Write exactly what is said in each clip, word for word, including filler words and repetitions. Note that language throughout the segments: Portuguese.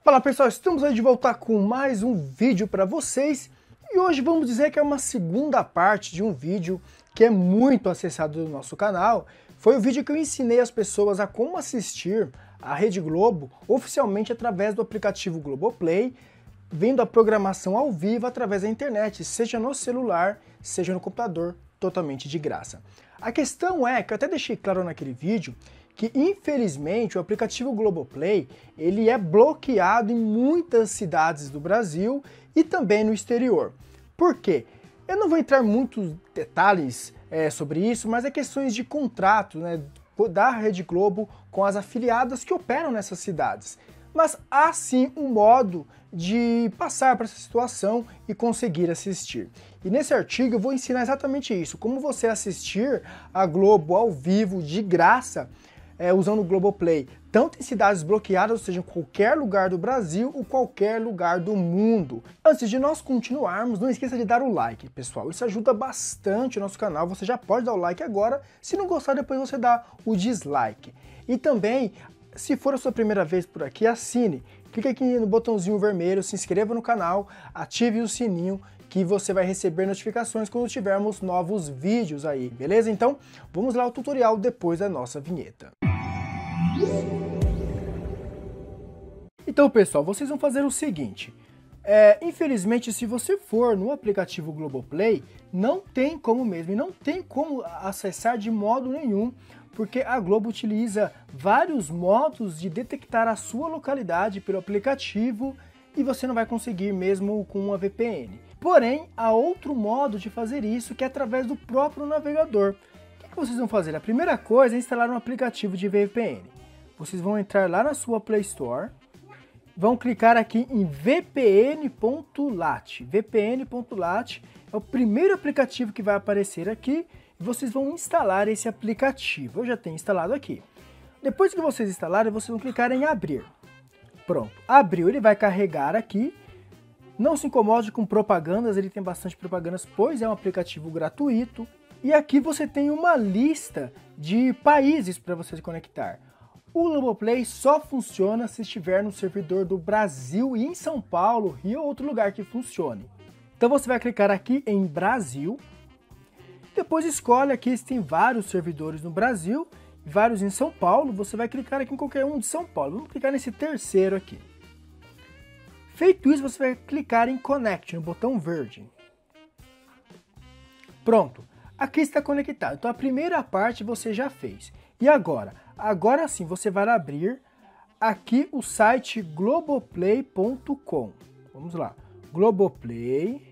Fala pessoal, estamos aí de volta com mais um vídeo para vocês e hoje vamos dizer que é uma segunda parte de um vídeo que é muito acessado no nosso canal. Foi o vídeo que eu ensinei as pessoas a como assistir a Rede Globo oficialmente através do aplicativo Globoplay, vendo a programação ao vivo através da internet, seja no celular, seja no computador, totalmente de graça. A questão é, que eu até deixei claro naquele vídeo, que infelizmente o aplicativo Globoplay ele é bloqueado em muitas cidades do Brasil e também no exterior. Por quê? Eu não vou entrar em muitos detalhes é, sobre isso, mas é questões de contrato, né, da Rede Globo com as afiliadas que operam nessas cidades. Mas há sim um modo de passar por essa situação e conseguir assistir. E nesse artigo eu vou ensinar exatamente isso, como você assistir a Globo ao vivo de graça, É, usando o Globoplay, tanto em cidades bloqueadas, ou seja, em qualquer lugar do Brasil ou qualquer lugar do mundo. Antes de nós continuarmos, não esqueça de dar o like, pessoal. Isso ajuda bastante o nosso canal. Você já pode dar o like agora. Se não gostar, depois você dá o dislike. E também, se for a sua primeira vez por aqui, assine. Clique aqui no botãozinho vermelho, se inscreva no canal, ative o sininho, que você vai receber notificações quando tivermos novos vídeos aí, beleza? Então, vamos lá ao tutorial depois da nossa vinheta. Então pessoal, vocês vão fazer o seguinte, é, infelizmente se você for no aplicativo Globoplay, não tem como mesmo, e não tem como acessar de modo nenhum, porque a Globo utiliza vários modos de detectar a sua localidade pelo aplicativo e você não vai conseguir mesmo com uma V P N. Porém, há outro modo de fazer isso que é através do próprio navegador. O que vocês vão fazer? A primeira coisa é instalar um aplicativo de V P N. Vocês vão entrar lá na sua Play Store, vão clicar aqui em V P N ponto lat. V P N ponto lat é o primeiro aplicativo que vai aparecer aqui e vocês vão instalar esse aplicativo. Eu já tenho instalado aqui. Depois que vocês instalarem, vocês vão clicar em abrir. Pronto, abriu, ele vai carregar aqui. Não se incomode com propagandas, ele tem bastante propagandas, pois é um aplicativo gratuito. E aqui você tem uma lista de países para você se conectar. O Globoplay só funciona se estiver no servidor do Brasil e em São Paulo, Rio ou outro lugar que funcione. Então você vai clicar aqui em Brasil, depois escolhe aqui, tem vários servidores no Brasil, vários em São Paulo, você vai clicar aqui em qualquer um de São Paulo. Vamos clicar nesse terceiro aqui. Feito isso, você vai clicar em Connect, no botão verde. Pronto, aqui está conectado. Então a primeira parte você já fez. E agora? Agora sim, você vai abrir aqui o site globoplay ponto com. Vamos lá, globoplay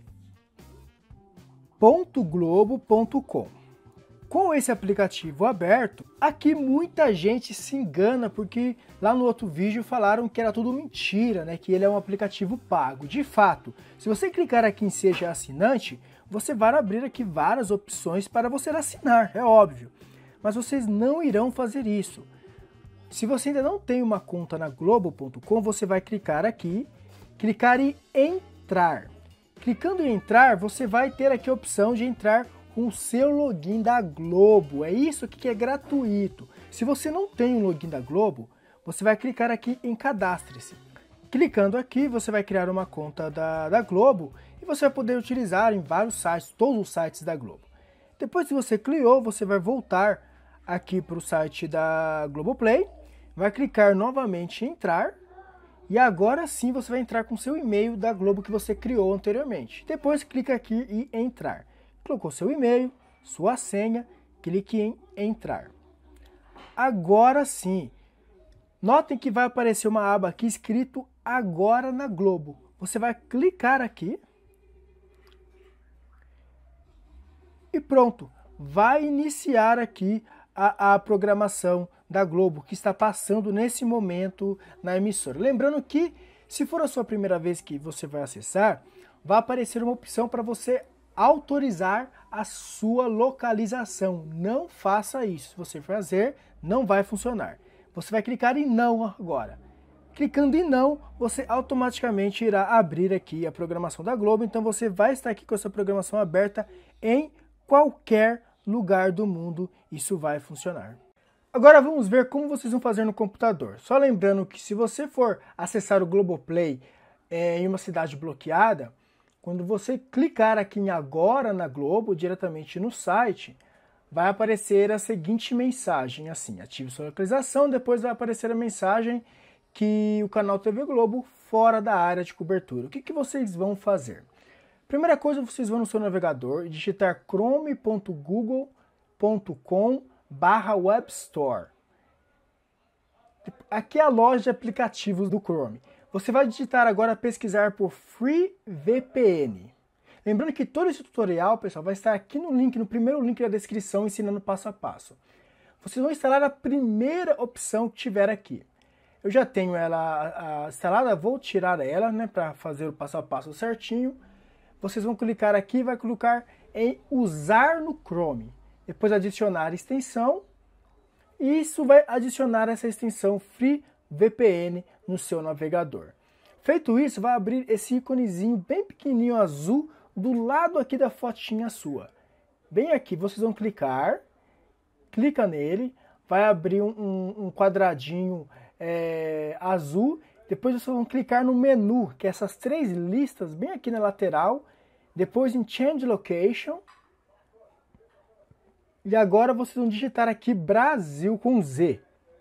ponto globo ponto com. Com esse aplicativo aberto, aqui muita gente se engana, porque lá no outro vídeo falaram que era tudo mentira, né? Que ele é um aplicativo pago. De fato, se você clicar aqui em Seja Assinante, você vai abrir aqui várias opções para você assinar, é óbvio. Mas vocês não irão fazer isso. Se você ainda não tem uma conta na globo ponto com, você vai clicar aqui, clicar em entrar. Clicando em entrar, você vai ter aqui a opção de entrar com o seu login da Globo. É isso aqui que é gratuito. Se você não tem um login da Globo, você vai clicar aqui em cadastre-se. Clicando aqui, você vai criar uma conta da, da Globo e você vai poder utilizar em vários sites, todos os sites da Globo. Depois que você criou, você vai voltar aqui para o site da Globoplay, vai clicar novamente em entrar e agora sim você vai entrar com seu e-mail da Globo que você criou anteriormente. Depois clica aqui em entrar. Colocou seu e-mail, sua senha, clique em entrar. Agora sim, notem que vai aparecer uma aba aqui escrito Agora na Globo. Você vai clicar aqui e pronto, vai iniciar aqui a, a programação da Globo que está passando nesse momento na emissora. Lembrando que, se for a sua primeira vez que você vai acessar, vai aparecer uma opção para você autorizar a sua localização. Não faça isso. Se você fazer, não vai funcionar. Você vai clicar em não agora. Clicando em não, você automaticamente irá abrir aqui a programação da Globo. Então você vai estar aqui com essa programação aberta em qualquer lugar do mundo. Isso vai funcionar. Agora vamos ver como vocês vão fazer no computador. Só lembrando que se você for acessar o Globoplay é, em uma cidade bloqueada, quando você clicar aqui em Agora na Globo, diretamente no site, vai aparecer a seguinte mensagem, assim, ative sua localização, depois vai aparecer a mensagem que o canal T V Globo fora da área de cobertura. O que, que vocês vão fazer? Primeira coisa, vocês vão no seu navegador e digitar chrome ponto google ponto com barra web store. Aqui é a loja de aplicativos do Chrome. Você vai digitar agora, pesquisar por Free V P N. Lembrando que todo esse tutorial, pessoal, vai estar aqui no link, no primeiro link da descrição, ensinando passo a passo. Vocês vão instalar a primeira opção que tiver aqui. Eu já tenho ela a, instalada, vou tirar ela, né, para fazer o passo a passo certinho. Vocês vão clicar aqui e vai colocar em usar no Chrome. Depois adicionar extensão. E isso vai adicionar essa extensão Free V P N no seu navegador. Feito isso, vai abrir esse íconezinho bem pequenininho azul do lado aqui da fotinha sua. Bem aqui, vocês vão clicar, clica nele, vai abrir um, um, um quadradinho é, azul, depois vocês vão clicar no menu, que é essas três listas bem aqui na lateral, depois em Change Location, e agora vocês vão digitar aqui Brasil com Z.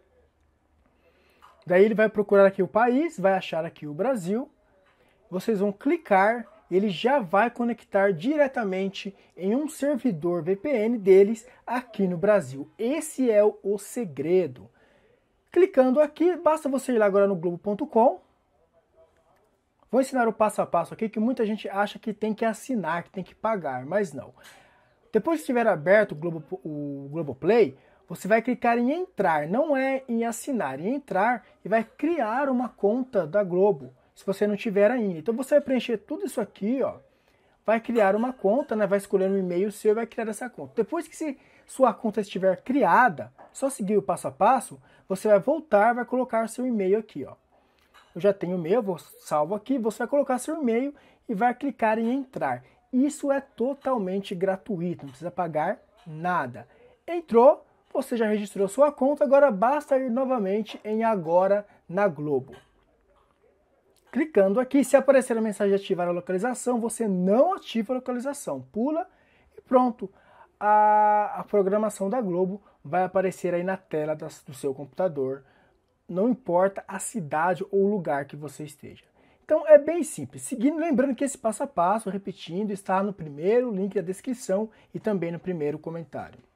Daí ele vai procurar aqui o país, vai achar aqui o Brasil, vocês vão clicar, ele já vai conectar diretamente em um servidor V P N deles aqui no Brasil. Esse é o, o segredo. Clicando aqui, basta você ir lá agora no globo ponto com. Vou ensinar o passo a passo aqui, que muita gente acha que tem que assinar, que tem que pagar, mas não. Depois que estiver aberto o, Globo, o Globoplay, você vai clicar em entrar, não é em assinar, em entrar e vai criar uma conta da Globo, se você não tiver ainda. Então você vai preencher tudo isso aqui, ó, vai criar uma conta, né, vai escolher um e-mail seu e vai criar essa conta. Depois que se sua conta estiver criada, só seguir o passo a passo, você vai voltar, vai colocar seu e-mail aqui, ó. Eu já tenho o meu, vou salvo aqui, você vai colocar seu e-mail e vai clicar em entrar. Isso é totalmente gratuito, não precisa pagar nada. Entrou, você já registrou sua conta, agora basta ir novamente em Agora na Globo. Clicando aqui, se aparecer a mensagem de ativar a localização, você não ativa a localização, pula e pronto. A, a programação da Globo vai aparecer aí na tela das, do seu computador, não importa a cidade ou o lugar que você esteja. Então é bem simples, seguindo, lembrando que esse passo a passo, repetindo, está no primeiro link da descrição e também no primeiro comentário.